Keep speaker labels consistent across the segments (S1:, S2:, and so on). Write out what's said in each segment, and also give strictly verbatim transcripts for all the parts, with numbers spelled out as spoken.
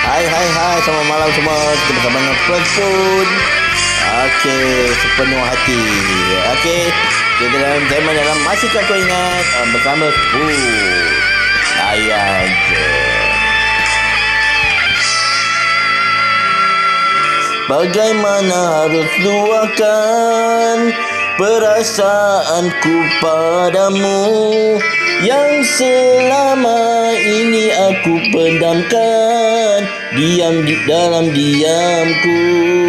S1: Hai hai hai, selamat malam semua. Kita bersama dengan Pun. Okey, sepenuh hati. Okey, kita dalam tema dalam Masihkah Kau Ingat uh, bersama Pun. Layan je. Bagaimana harus luahkan perasaanku padamu yang selama ini aku pendamkan diam di dalam diamku.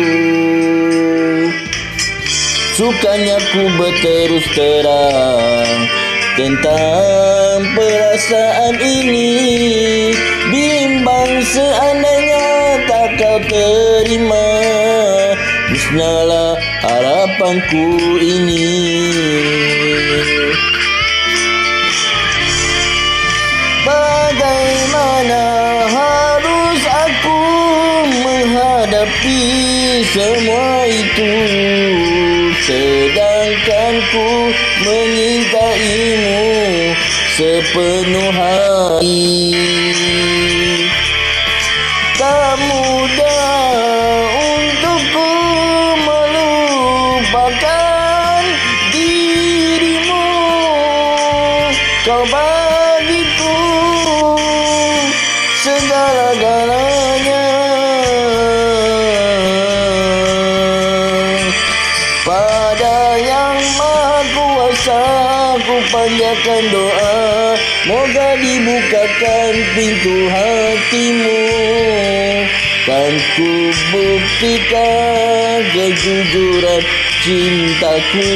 S1: Sukanya ku berterus terang tentang perasaan ini, bimbang seandainya tak kau terima, musnahlah harapanku ini. Bagaimana harus aku menghadapi semua itu, sedangkan ku mengintaimu sepenuh hati. Tak mudah untukku melupakan dirimu, kau bagiku segala-galanya. Pada Yang Maha Kuasa ku panjatkan doa, moga dibukakan pintu hatimu, kan ku buktikan kejujuran cintaku.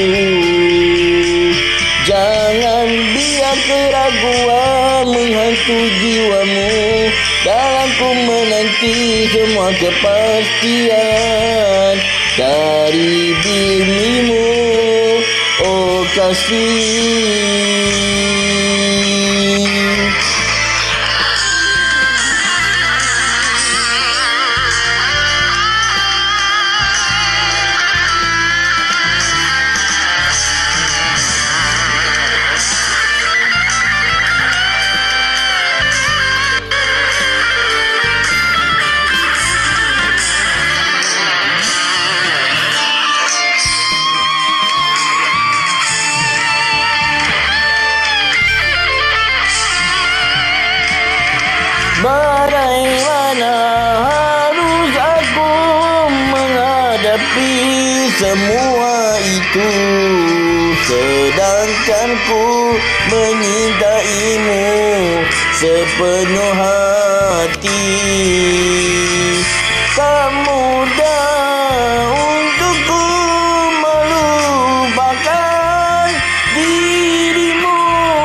S1: Jangan biar keraguan menghantui jiwamu dalam ku menanti semua kepastian dari dirimu, oh kasih. Bagaimana harus aku menghadapi semua itu, sedangkan ku menyintaimu sepenuh hati. Tak mudah untukku melupakan dirimu,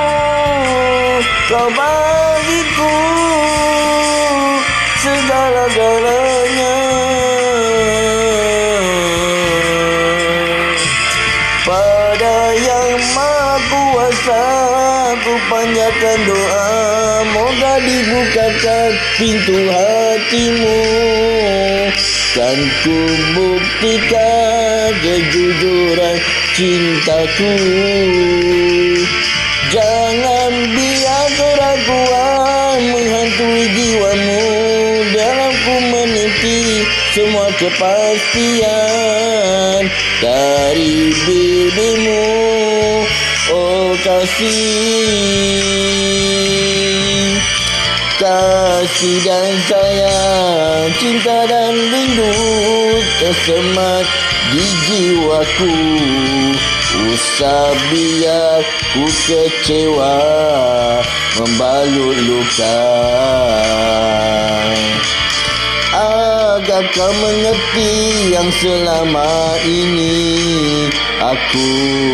S1: kau bagiku segala-galanya. Pada Yang Maha Kuasa ku panjatkan doa, moga dibukakan pintu hatimu, kan ku buktikan kejujuran cintaku. Jangan biar keraguan menghantui jiwamu dalam ku meniti semua kepastian dari dirimu, oh kasih. Kasih dan sayang, cinta dan rindu tersemat di jiwaku. Usah biar ku kecewa membalut luka, agar kau mengerti yang selama ini aku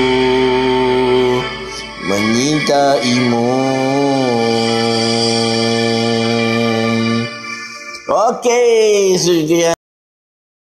S1: menyintaimu. Okey, sekian.